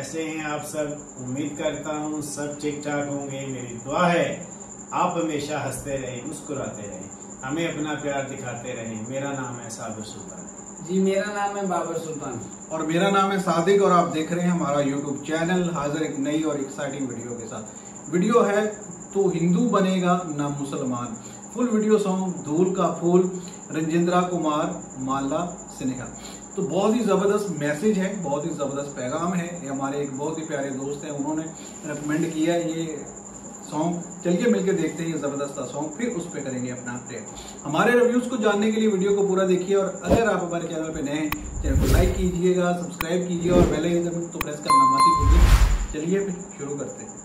कैसे हैं आप सब? उम्मीद करता हूँ सब ठीक ठाक होंगे। मेरी दुआ है आप हमेशा हंसते रहें, मुस्कुराते रहें, हमें अपना प्यार दिखाते रहें। मेरा नाम है साबिर सुल्तान। जी मेरा नाम है बाबर सुल्तान और मेरा नाम है सादिक और आप देख रहे हैं हमारा यूट्यूब चैनल। हाजिर एक नई और एक्साइटिंग वीडियो के साथ। वीडियो है तो हिंदू बनेगा ना मुसलमान। फुल वीडियो सॉन्ग धूल का फूल, रंजिंद्रा कुमार, माला सिन्हा। तो बहुत ही जबरदस्त मैसेज है, बहुत ही जबरदस्त पैगाम है। ये हमारे एक बहुत ही प्यारे दोस्त हैं, उन्होंने रिकमेंड किया ये सॉन्ग। चलिए मिलकर देखते हैं ये जबरदस्त सॉन्ग, फिर उस पर करेंगे अपना अपडेट। हमारे रिव्यूज को जानने के लिए वीडियो को पूरा देखिए और अगर आप हमारे चैनल पे नए हैं, चैनल को लाइक कीजिएगा, सब्सक्राइब कीजिए और बेल आइकन तो प्रेस करना मत ही भूलिए। चलिए फिर शुरू करते हैं।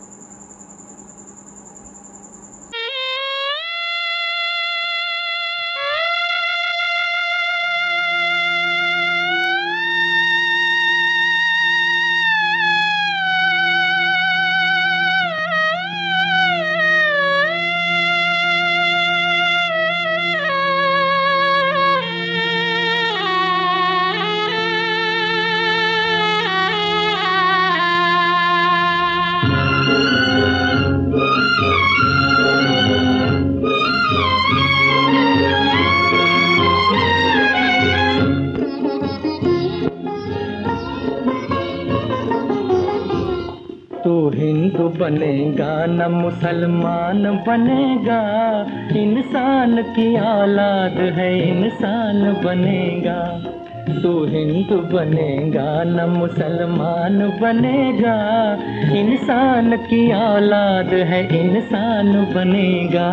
तू हिंदू बनेगा न मुसलमान बनेगा, इंसान की औलाद है इंसान बनेगा। तू हिंदू बनेगा न मुसलमान बनेगा, इंसान की औलाद है इंसान बनेगा।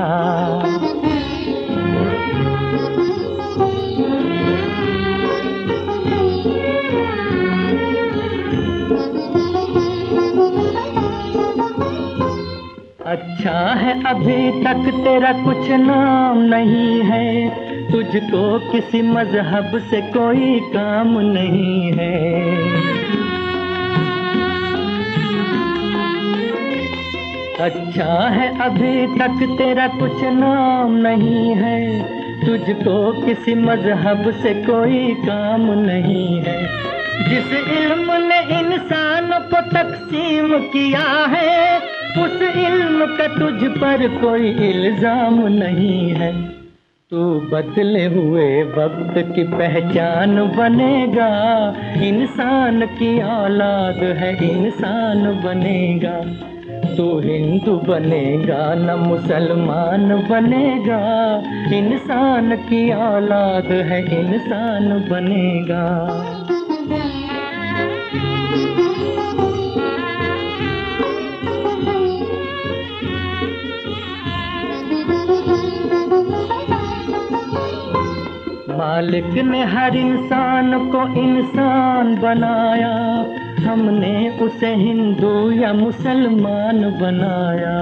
अच्छा है अभी तक तेरा कुछ नाम नहीं है, तुझको किसी मजहब से कोई काम नहीं है। अच्छा है अभी तक तेरा कुछ नाम नहीं है, तुझको किसी मजहब से कोई काम नहीं है। जिस इल्म ने इंसान को तकसीम किया है, उस इल्म का तुझ पर कोई इल्जाम नहीं है। तू बदले हुए वक्त की पहचान बनेगा, इंसान की औलाद है इंसान बनेगा। तू हिंदू बनेगा न मुसलमान बनेगा, इंसान की औलाद है इंसान बनेगा। मालिक ने हर इंसान को इंसान बनाया, हमने उसे हिंदू या मुसलमान बनाया।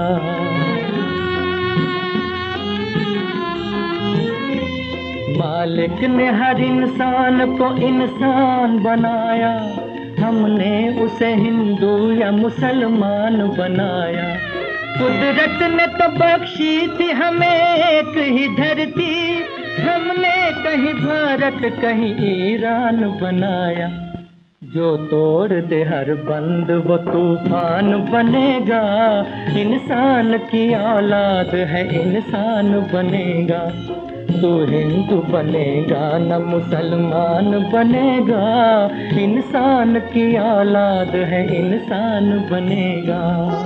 मालिक ने हर इंसान को इंसान बनाया, हमने उसे हिंदू या मुसलमान बनाया। कुदरत ने तो बख्शी थी हमें एक ही धरती, हमने कहीं भारत कहीं ईरान बनाया। जो तोड़ दे हर बंद वो तूफान बनेगा, इंसान की औलाद है इंसान बनेगा। तू हिंदू बनेगा न मुसलमान बनेगा, इंसान की औलाद है इंसान बनेगा।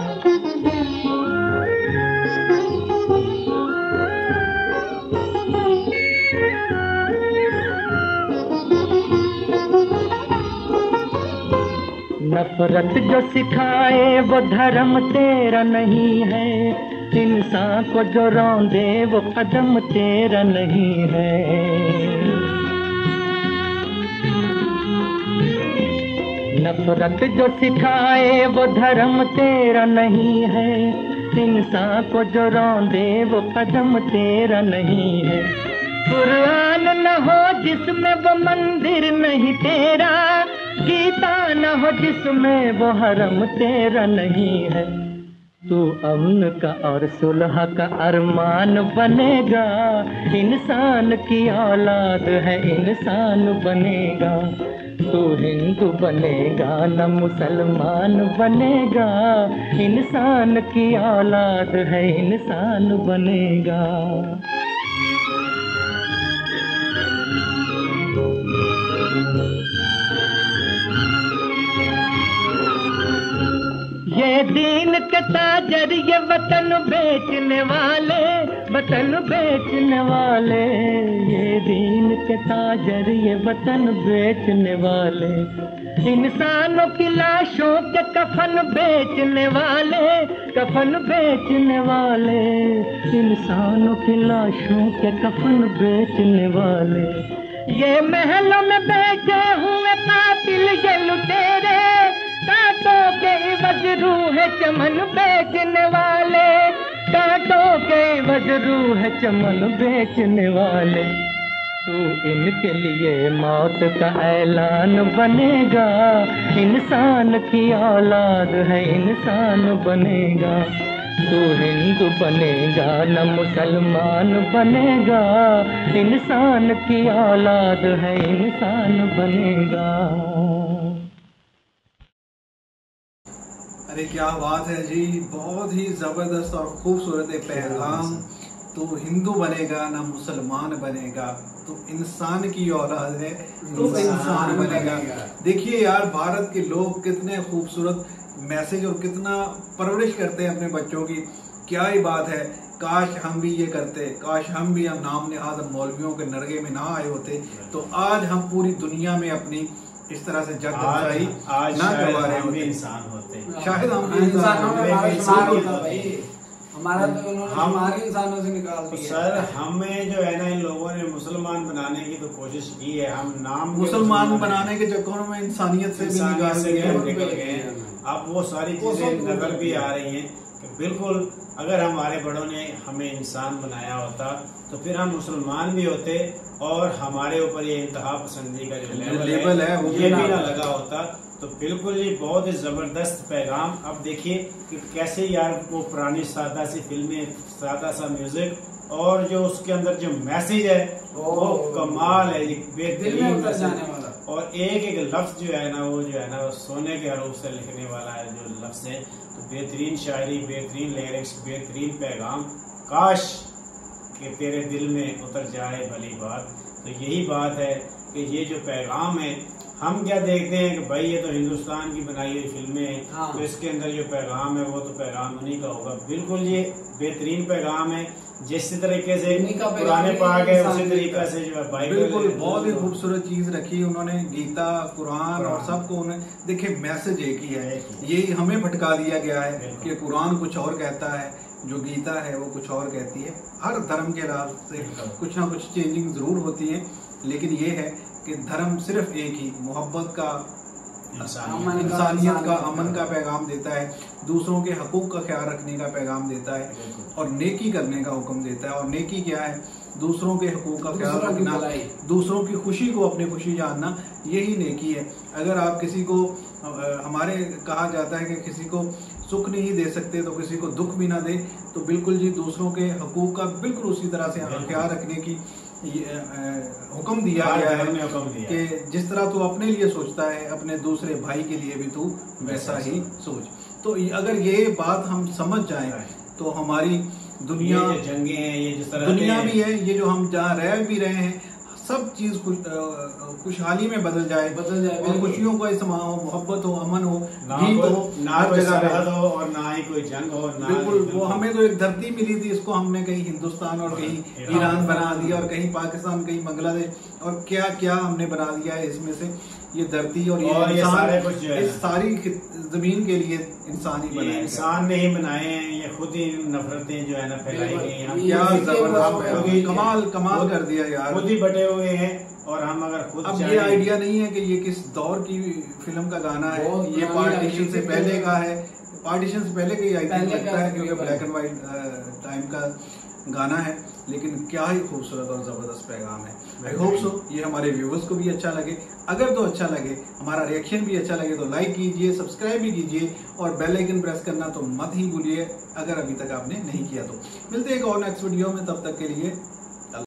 नफरत जो सिखाए वो धर्म तेरा नहीं है, इंसान को जो रौंदे वो कदम तेरा नहीं है। नफरत जो सिखाए वो धर्म तेरा नहीं है, इंसान को जो रौंदे वो कदम तेरा नहीं है। कुरान न हो जिसमें वो मंदिर नहीं तेरा, गीता न हो जिसमें वो हरम तेरा नहीं है। तू अमन का और सुलह का अरमान बनेगा, इंसान की औलाद है इंसान बनेगा। तू हिंदू बनेगा न मुसलमान बनेगा, इंसान की औलाद है इंसान बनेगा। ये दीन के ताजर ये वतन बेचने वाले, वतन बेचने वाले, ये दीन के ताजर ये वतन बेचने वाले, इंसानों की लाशों के कफन बेचने वाले, कफन बेचने वाले, इंसानों की लाशों के कफन बेचने वाले। ये महलों में बैठे हुए कातिल ये लुटेरे, कांटों के इवज रूह चमन बेचने वाले, कांटों के इवज रूह चमन बेचने वाले। तू इनके लिए मौत का ऐलान बनेगा, इंसान की औलाद है इंसान बनेगा। तू हिंदू बनेगा न मुसलमान बनेगा, इंसान की औलाद है इंसान बनेगा। अरे क्या बात है जी, बहुत ही जबरदस्त और खूबसूरत पैगाम। तो हिंदू बनेगा ना मुसलमान बनेगा, तो इंसान की औलाद है तो इंसान बनेगा। देखिए यार, भारत के लोग कितने खूबसूरत मैसेज और कितना परवरिश करते हैं अपने बच्चों की। क्या ही बात है, काश हम भी ये करते, काश हम भी हम नाम निहाद मौलवियों के नरगे में ना आए होते, तो आज हम पूरी दुनिया में अपनी इस तरह से जग ना करवा रहे होते, इंसान होते, शायद हम हमारा तो उन्होंने हमारे इंसानों से निकाल दिया। सर हमें जो है ना, इन लोगों ने मुसलमान बनाने की तो कोशिश की है, हम नाम मुसलमान बनाने के चक्करों में इंसानियत से भी निकल गए। अब वो सारी चीजें नजर भी आ रही हैं कि बिल्कुल अगर हमारे बड़ों ने हमें इंसान बनाया होता तो फिर हम मुसलमान भी होते और हमारे ऊपर ये इंतहा पसंदी का जो लेवल है ये भी ना लगा होता। तो बिल्कुल ये बहुत ही जबरदस्त पैगाम। अब देखिए कि कैसे यार वो पुरानी सादा सी फिल्में, सादा सा म्यूजिक और जो उसके अंदर जो मैसेज है वो कमाल है, बेहतरीन मैसेज। और एक एक लफ्ज जो है ना वो सोने के हरूफ से लिखने वाला है जो लफ्ज है। तो बेहतरीन शायरी, बेहतरीन लिरिक्स, बेहतरीन पैगाम। काश कि तेरे दिल में उतर जाए भली बात। तो यही बात है कि ये जो पैगाम है, हम क्या देखते हैं कि भाई ये तो हिंदुस्तान की बनाई हुई फिल्में हैं, हाँ। तो इसके अंदर जो पैगाम है वो तो पैगाम उन्हीं का होगा। बिल्कुल ये बेहतरीन पैगाम है, जिस तरीके से पुराने पाक है उसी तरीके से जो है बाइबल। बिल्कुल बहुत ही खूबसूरत चीज रखी उन्होंने, गीता, कुरान और सबको उन्हें देखिए मैसेज एक ही है। यही हमें भटका दिया गया है कि कुरान कुछ और कहता है, जो गीता है वो कुछ और कहती है। हर धर्म के राज से कुछ ना कुछ चेंजिंग जरूर होती है, लेकिन ये है कि धर्म सिर्फ एक ही मोहब्बत का, इंसानियत का, अमन का पैगाम देता है, दूसरों के हकूक का ख्याल रखने का पैगाम देता है और नेकी करने का हुक्म देता है। और नेकी क्या है? दूसरों के हकूक का ख्याल रखना, दूसरों की खुशी को अपनी खुशी जानना, यही नेकी है। अगर आप किसी को, हमारे कहा जाता है कि किसी को सुख नहीं दे सकते तो किसी को दुख भी ना दे, तो बिल्कुल जी दूसरों के हकूक का बिल्कुल उसी तरह से ख्याल रखने की हुक्म दिया गया है कि जिस तरह तू अपने लिए सोचता है अपने दूसरे भाई के लिए भी तू वैसा ही सोच। तो अगर ये बात हम समझ जाएं तो हमारी दुनिया, ये जंगे हैं, ये जिस तरह दुनिया भी है, ये जो हम जहाँ रह भी रहे हैं, सब चीज खुशहाली में बदल जाए और खुशियों का इस्तेमाल हो, मोहब्बत हो, अमन हो, गीत हो, ना कोई सरहद हो और ना ही कोई जंग हो। बिल्कुल, वो हमें तो एक धरती मिली थी, इसको हमने कहीं हिंदुस्तान और कहीं ईरान बना दिया और कहीं पाकिस्तान, कहीं बांग्लादेश और क्या क्या हमने बना दिया है। इसमें से ये धरती और ये सारे कुछ जो है, इस सारी जमीन के लिए इंसान ही बनाए, इंसान ने ही बनाए हैं। ये खुद ही नफरतें जो है ना फैलाई गई हैं। क्या जबरदस्त, कमाल कर दिया यार, खुद ही बटे हुए हैं। और हम अगर खुद, अब ये आइडिया नहीं है कि ये किस दौर की फिल्म का गाना है, ये पार्टीशन से पहले का है, पार्टीशन से पहले का ही आई थिंक लगता है, क्योंकि ब्लैक एंड व्हाइट टाइम का गाना है। लेकिन क्या ही खूबसूरत और जबरदस्त पैगाम है। आई होप सो ये हमारे व्यूवर्स को भी अच्छा लगे। अगर तो अच्छा लगे, हमारा रिएक्शन भी अच्छा लगे, तो लाइक कीजिए, सब्सक्राइब भी कीजिए और बेल आइकन प्रेस करना तो मत ही भूलिए अगर अभी तक आपने नहीं किया तो। मिलते हैं एक और नेक्स्ट वीडियो में, तब तक के लिए